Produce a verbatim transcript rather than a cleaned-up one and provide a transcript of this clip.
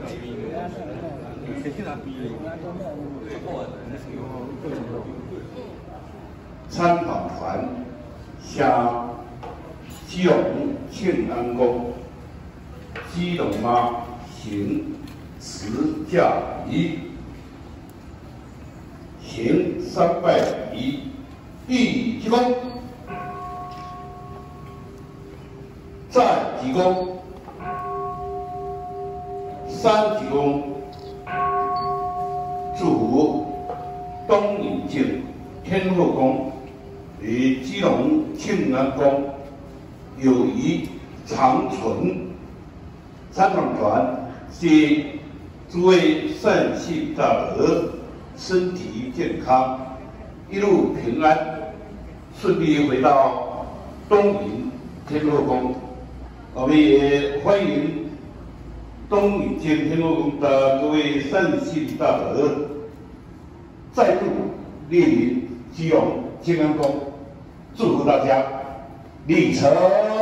参访团向基隆庆安宫基隆妈行持驾礼，行三拜礼，立鞠躬，再鞠躬，三鞠躬，祝福东引境天后宫与基隆庆安宫友谊长存。参访团希诸位善信大德身体健康，一路平安，顺利回到东引天后宫。我们也欢迎东引境天后宫的各位善信大德再度莅临基隆庆安宫，祝福大家旅程